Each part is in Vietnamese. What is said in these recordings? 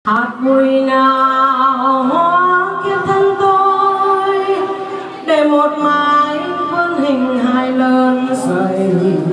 hạt bụi nào hóa kiếp thân tôi để một mái vươn hình hai lớn dày.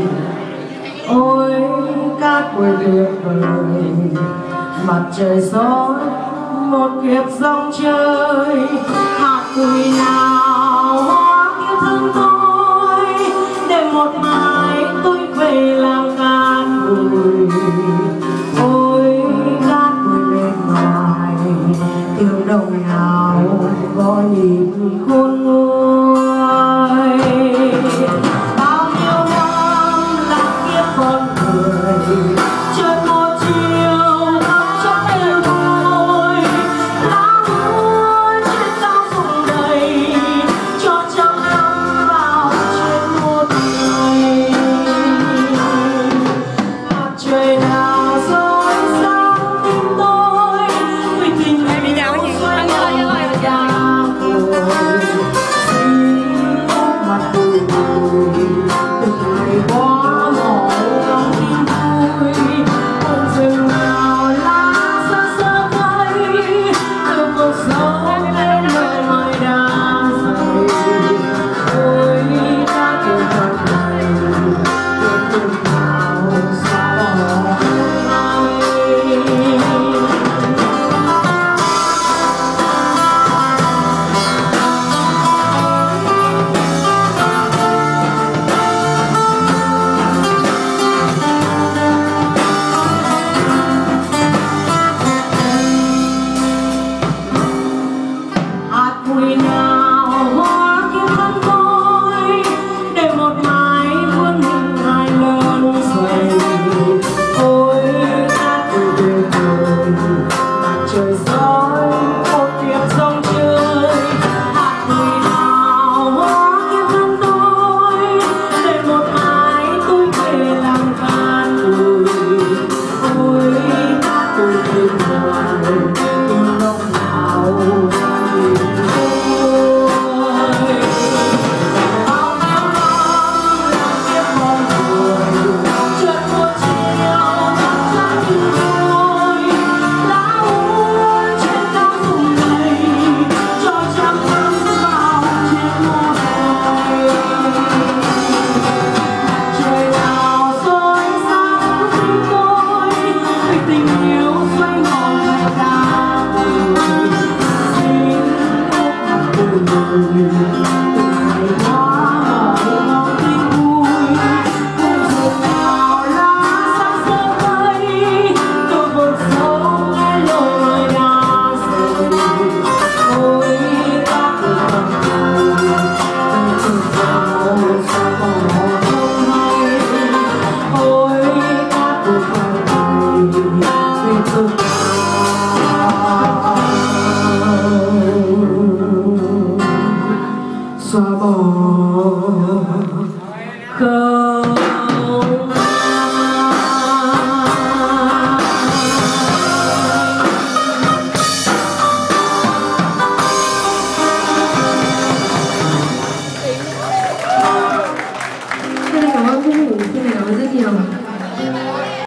Ôi cát bụi tuyệt vời, mặt trời gió một kiếp dòng chơi. Hạt bụi nào hóa kiếp thân tôi để một mái tôi về làm cát bụi. Ôi cát bụi bên ngoài tiếng đồng nào có nhịp khôn nguôi. Bao nhiêu năm là kiếp con người, trời một chiều ngắm cho yêu thôi. Lá úa trên cao rụng đầy cho trăm năm vào trên một ngày. Mặt trời nào soi sáng tim tôi vì tình yêu xoay vòng ngày đang vội. Xin ôm mặt bụi bụi từng ngày quá mỏi lòng tin vui. Ôm rừng nào lá xa xa cây từ cuộc sống lên lời mời đang dày. Ôi đã kêu gọi này đến từng nào xa bỏ hôm nay. Hạt bụi nào hóa kiếp thân tôi để một mái vươn hình hai lớn dày. Ôi cát bụi tuyệt vời, mặt trời soi một kiếp dòng chơi. Hạt bụi nào hóa kiếp thân tôi để một mái tôi về làm cát bụi. Ôi cát bụi tuyệt vời, tiếng lòng nào xóa bỏ không.